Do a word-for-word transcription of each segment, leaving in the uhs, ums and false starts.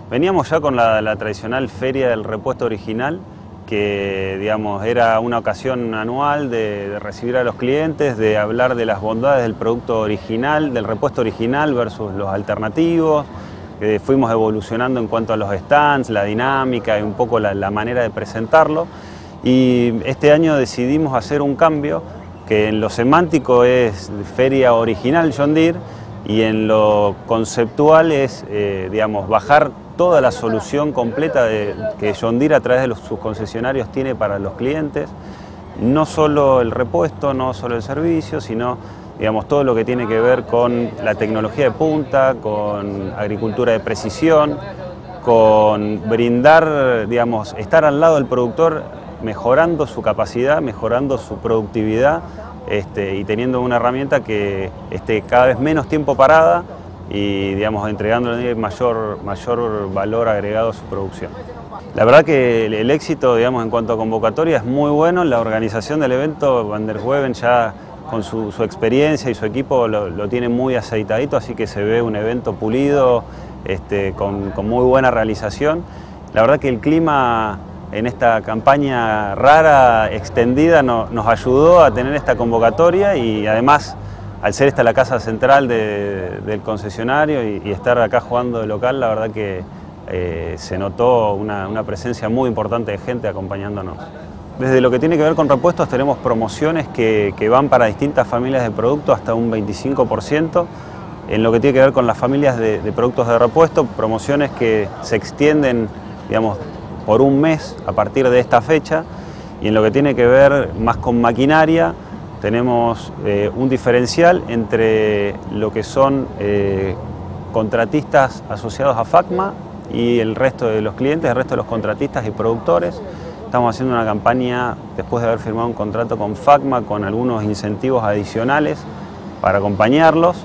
Veníamos ya con la, la tradicional feria del repuesto original, que digamos, era una ocasión anual de, de recibir a los clientes, de hablar de las bondades del producto original, del repuesto original versus los alternativos. Eh, fuimos evolucionando en cuanto a los stands, la dinámica y un poco la, la manera de presentarlo. Y este año decidimos hacer un cambio que en lo semántico es Feria Original John Deere y en lo conceptual es eh, digamos, bajar toda la solución completa de, que John Deere a través de los, sus concesionarios tiene para los clientes, no solo el repuesto, no solo el servicio, sino digamos, todo lo que tiene que ver con la tecnología de punta, con agricultura de precisión, con brindar, digamos, estar al lado del productor mejorando su capacidad, mejorando su productividad este, y teniendo una herramienta que esté cada vez menos tiempo parada y digamos, entregándole mayor, mayor valor agregado a su producción. La verdad que el, el éxito digamos, en cuanto a convocatoria es muy bueno. La organización del evento, Van der Weben ya con su, su experiencia y su equipo lo, lo tiene muy aceitadito, así que se ve un evento pulido, este, con, con muy buena realización. La verdad que el clima en esta campaña rara, extendida, no, nos ayudó a tener esta convocatoria y además, al ser esta la casa central de, del concesionario y, y estar acá jugando de local, la verdad que eh, se notó una, una presencia muy importante de gente acompañándonos. Desde lo que tiene que ver con repuestos tenemos promociones que, que van para distintas familias de productos hasta un veinticinco por ciento. En lo que tiene que ver con las familias de, de productos de repuesto, promociones que se extienden digamos, por un mes a partir de esta fecha. Y en lo que tiene que ver más con maquinaria, tenemos eh, un diferencial entre lo que son eh, contratistas asociados a FACMA y el resto de los clientes, el resto de los contratistas y productores. Estamos haciendo una campaña después de haber firmado un contrato con FACMA con algunos incentivos adicionales para acompañarlos.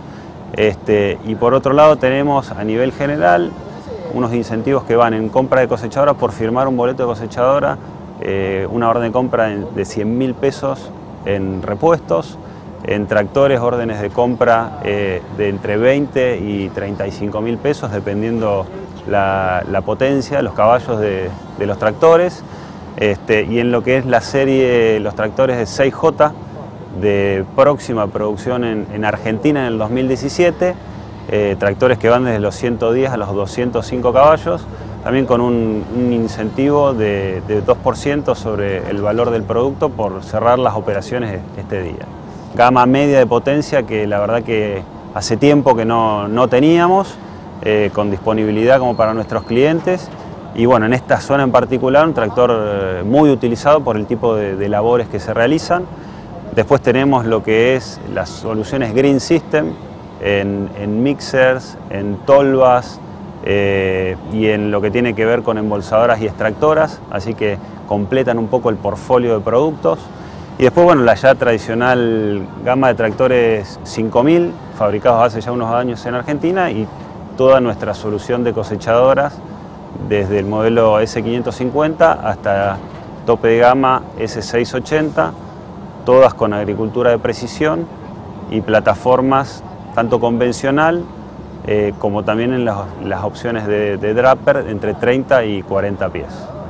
Este, y por otro lado tenemos a nivel general unos incentivos que van en compra de cosechadoras por firmar un boleto de cosechadora, eh, una orden de compra de cien mil pesos en repuestos, en tractores órdenes de compra eh, de entre veinte y treinta y cinco mil pesos dependiendo la, la potencia, los caballos de, de los tractores. Este, y en lo que es la serie, los tractores de seis J de próxima producción en, en Argentina en el dos mil diecisiete, eh, tractores que van desde los ciento diez a los doscientos cinco caballos, también con un, un incentivo de, de dos por ciento sobre el valor del producto por cerrar las operaciones este día. Gama media de potencia que la verdad que hace tiempo que no, no teníamos, eh, con disponibilidad como para nuestros clientes. Y bueno, en esta zona en particular, un tractor muy utilizado por el tipo de, de labores que se realizan. Después tenemos lo que es las soluciones Green System en, en mixers, en tolvas eh, y en lo que tiene que ver con embolsadoras y extractoras, así que completan un poco el portfolio de productos. Y después, bueno, la ya tradicional gama de tractores cinco mil, fabricados hace ya unos años en Argentina, y toda nuestra solución de cosechadoras, desde el modelo S quinientos cincuenta hasta tope de gama S seiscientos ochenta, todas con agricultura de precisión y plataformas tanto convencional eh, como también en las, las opciones de, de Draper entre treinta y cuarenta pies.